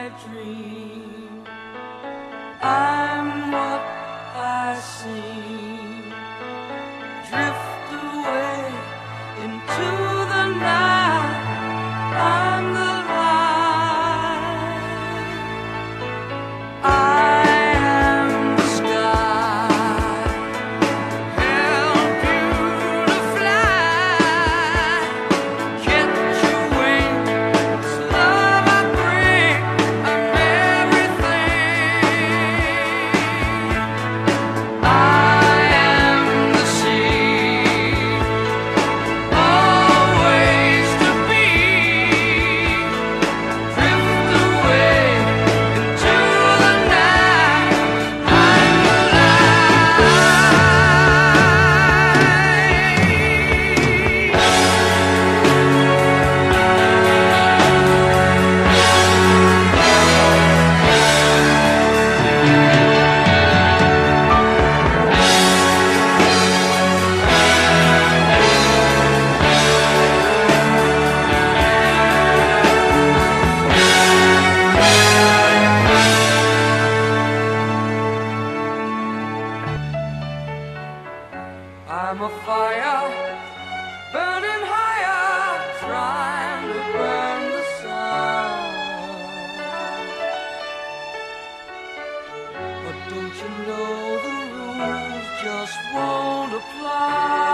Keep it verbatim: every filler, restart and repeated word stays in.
I dream. I'm what I seem. Drift away into the night. I'm the light. I am the sky. Help you to fly. Catch your wings. Love I bring. I'm everything. I am the sea. Always to be. Drift away into the night. I'm the I'm a fire, burning higher, trying to burn the sun. But don't you know the rules just won't apply?